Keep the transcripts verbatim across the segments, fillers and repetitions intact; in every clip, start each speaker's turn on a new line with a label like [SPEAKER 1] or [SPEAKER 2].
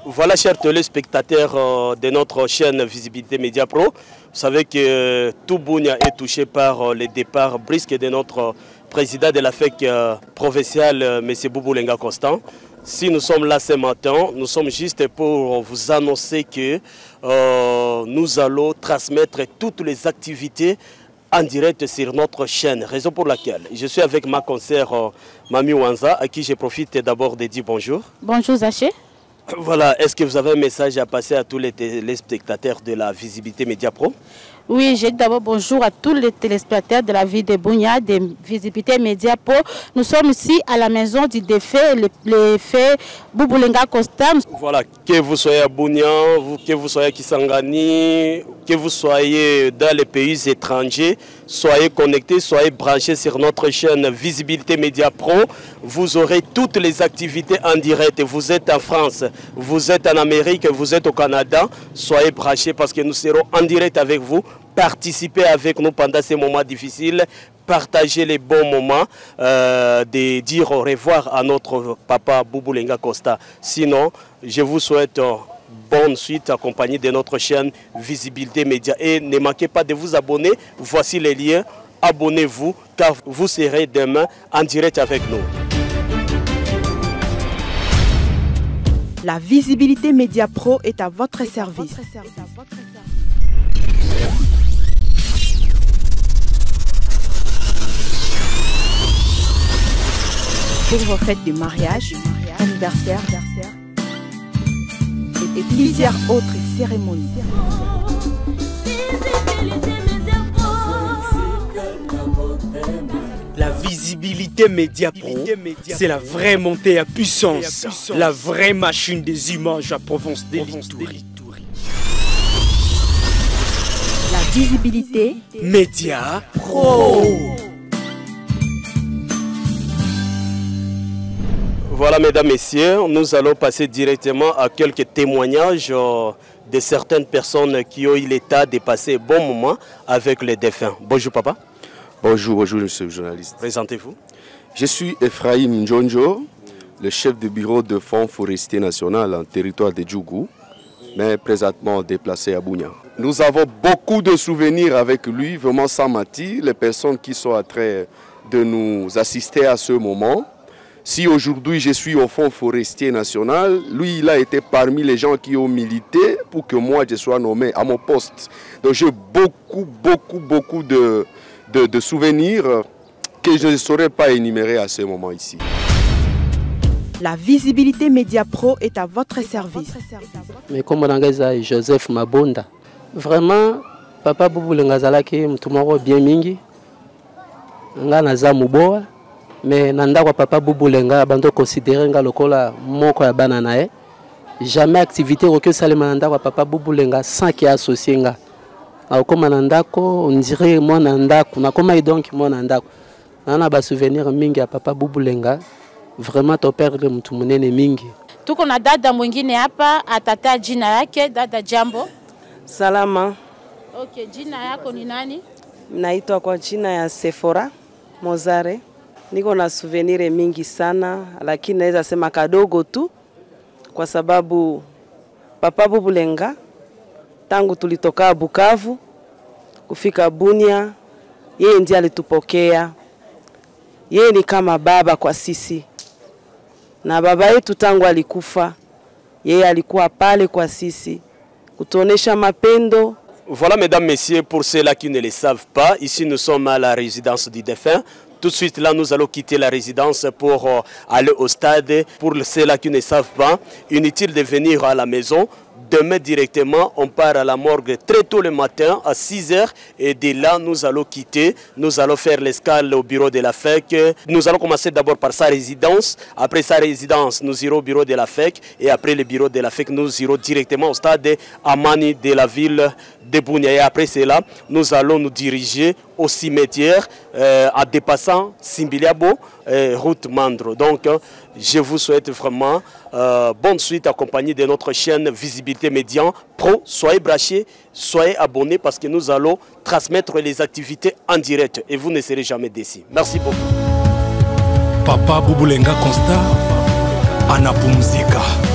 [SPEAKER 1] Voilà, chers téléspectateurs euh, de notre chaîne Visibilité Média Pro, vous savez que euh, tout Bunia est touché par euh, le départ brusque de notre euh, président de la F E C euh, provinciale, euh, M. Boubou Lenga Constant. Si nous sommes là ce matin, nous sommes juste pour vous annoncer que euh, nous allons transmettre toutes les activités en direct sur notre chaîne, raison pour laquelle je suis avec ma consoeur euh, Mami Wanza, à qui je profite d'abord de dire bonjour.
[SPEAKER 2] Bonjour Zaché.
[SPEAKER 1] Voilà, est-ce que vous avez un message à passer à tous les téléspectateurs de la Visibilité Média Pro?
[SPEAKER 2] Oui, j'ai d'abord bonjour à tous les téléspectateurs de la ville de Bunia, de Visibilité Média Pro. Nous sommes ici à la maison du défunt, le, le fait Boubou Lenga Constant.
[SPEAKER 1] Voilà, que vous soyez à Bunia, que vous soyez à Kisangani, que vous soyez dans les pays étrangers, soyez connectés, soyez branchés sur notre chaîne Visibilité Média Pro. Vous aurez toutes les activités en direct. Vous êtes en France, vous êtes en Amérique, vous êtes au Canada. Soyez branchés parce que nous serons en direct avec vous. Participez avec nous pendant ces moments difficiles. Partagez les bons moments, euh, de dire au revoir à notre papa Boubou Lenga Constant. Sinon, je vous souhaite euh, bonne suite accompagnée de notre chaîne Visibilité Média. Et ne manquez pas de vous abonner. Voici les liens. Abonnez-vous car vous serez demain en direct avec nous.
[SPEAKER 3] La Visibilité Média Pro est à votre service. Pour vos fêtes de mariage, anniversaire et plusieurs autres cérémonies.
[SPEAKER 4] La Visibilité Média Pro, c'est la vraie montée à puissance, la vraie machine des images à Provence de l'Itourie.
[SPEAKER 3] La Visibilité
[SPEAKER 4] Média Pro.
[SPEAKER 1] Voilà, mesdames, messieurs, nous allons passer directement à quelques témoignages euh, de certaines personnes qui ont eu l'état de passer un bon moment avec les défunts. Bonjour, papa.
[SPEAKER 5] Bonjour, bonjour, monsieur le journaliste.
[SPEAKER 1] Présentez-vous.
[SPEAKER 5] Je suis Ephraim Njonjo, le chef de bureau de Fonds forestier national en territoire de Djougou, mais présentement déplacé à Bunia. Nous avons beaucoup de souvenirs avec lui, vraiment sans mentir, les personnes qui sont en train de nous assister à ce moment. Si aujourd'hui je suis au Fonds forestier national, lui il a été parmi les gens qui ont milité pour que moi je sois nommé à mon poste. Donc j'ai beaucoup, beaucoup, beaucoup de, de, de souvenirs que je ne saurais pas énumérer à ce moment ici.
[SPEAKER 3] La Visibilité Média Pro est à votre service.
[SPEAKER 6] Mais comme on a Joseph Mabonda, vraiment, papa Boubou Lenga Zalaki, mtumaro bien mingi, nga naza muboa. Mais nanda kwa papa Boubou Lenga bando considérer nga lokola moko ya bana nae. Jamais activité aucun salema nanda kwa papa Boubou Lenga sans qui associé nga. Alors comme nanda ko on dirait moi nanda ko na koma donc moi nanda ko. Nana ba souvenir mingi ya papa Boubou Lenga. Vraiment to perdre mtu munene mingi.
[SPEAKER 2] Tuko na dada mwingine hapa atata jina yake dada Jambo.
[SPEAKER 7] Salama.
[SPEAKER 2] Okay, jina yako ni nani?
[SPEAKER 7] Naitwa kwa jina ya Sephora Mozare. Niko na souvenir mingi sana, lakini naweza sema kadogo tu kwa sababu papa Boubou Lenga tangu tulitoka Bukavu kufika Bunia, yeye ndiye alitupokea. Yeye ni kama baba kwa sisi. Na baba yetu tangu alikufa, yeye alikuwa pale kwa sisi kutuonesha mapendo.
[SPEAKER 1] Voilà, mesdames, messieurs, pour ceux-là qui ne le savent pas, ici nous sommes à la résidence du défunt. Tout de suite, là, nous allons quitter la résidence pour euh, aller au stade. Pour ceux-là qui ne savent pas, inutile de venir à la maison. Demain, directement, on part à la morgue très tôt le matin, à six heures. Et de là, nous allons quitter. Nous allons faire l'escale au bureau de la F E C. Nous allons commencer d'abord par sa résidence. Après sa résidence, nous irons au bureau de la F E C. Et après le bureau de la F E C, nous irons directement au stade Amani de la ville de Bunia. Et après cela, nous allons nous diriger au cimetière euh, en dépassant Simbiliabo, euh, route Mandro. Donc, euh, je vous souhaite vraiment euh, bonne suite accompagnée de notre chaîne Visibilité Média Pro. Soyez branchés, soyez abonnés parce que nous allons transmettre les activités en direct et vous ne serez jamais déçus. Merci beaucoup.
[SPEAKER 8] Papa Boubou Lenga Constant anapumzika.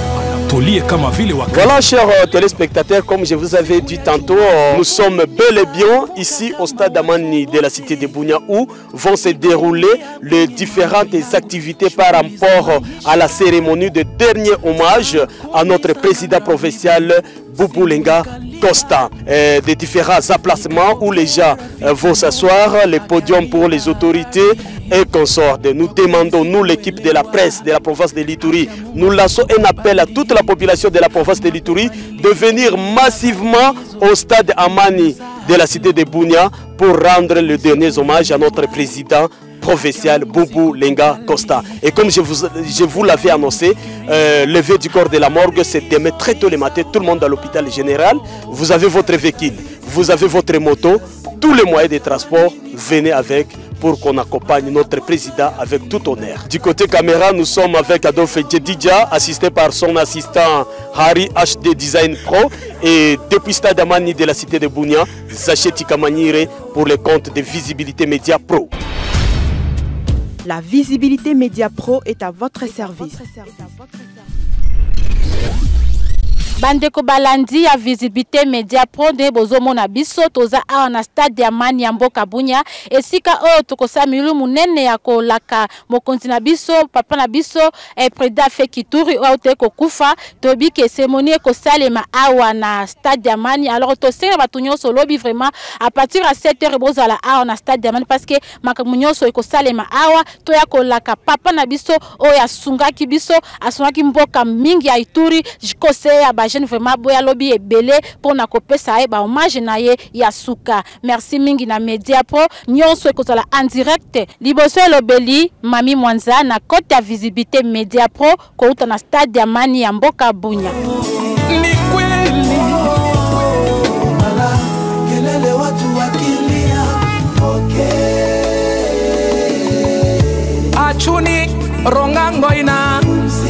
[SPEAKER 1] Voilà, chers téléspectateurs, comme je vous avais dit tantôt, nous sommes bel et bien ici au stade Amani de la cité de Bunia où vont se dérouler les différentes activités par rapport à la cérémonie de dernier hommage à notre président provincial Boubulenga Costa. Euh, des différents emplacements où les gens euh, vont s'asseoir, les podiums pour les autorités et consorts. Nous demandons, nous l'équipe de la presse de la province de l'Ituri, nous lançons un appel à toute la population de la province de l'Ituri de venir massivement au stade Amani de la cité de Bunia pour rendre le dernier hommage à notre président provincial Boubulenga Costa. Et comme je vous, je vous l'avais annoncé, euh, lever du corps de la morgue, c'est demain très tôt le matin, tout le monde à l'hôpital général. Vous avez votre véhicule, vous avez votre moto, tous les moyens de transport, venez avec pour qu'on accompagne notre président avec tout honneur. Du côté caméra, nous sommes avec Adolphe Djedidja, assisté par son assistant Harry H D Design Pro, et depuis Stade Amani de la cité de Bunia, Zaché Tikamanyire pour le compte de Visibilité Média Pro.
[SPEAKER 3] La Visibilité Média Pro est à votre service.
[SPEAKER 2] Bandeko balandi ya Visibilité Média Pro de bozomona biso toza awa na stade ya Amani ya mboka Bunia esika oyo tokosamilu munene ya kolaka mokonzi na biso papa na biso e président Fekituri oyo te kokufa tobi ke cérémonie ko salema awa na stade ya Amani. Alors to senga batu nyonso lobi vraiment à partir à sept heures bozala awa na stade ya Amani parce que makamu nyonso ko salema awa to ya kolaka papa na biso oyo asungaki biso asungaki mboka mingi ya Ituri jikose ya jeune vraiment boya lobby ebele pour na kopesa e ba hommage na ye ya suka. Merci mingi na Media Pro nyonso ekozala en direct liboso lobeli Mami Mwanza na côté ya Visibilité Media Pro ko uta na stade ya Amani ya mboka Bunia.
[SPEAKER 8] Ni kweli ala kelele watu wakilia okay achuni rongango ina